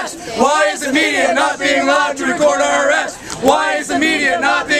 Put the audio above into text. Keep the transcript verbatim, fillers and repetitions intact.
arrest? Why is the media not being allowed to record our arrest? Why is the media not being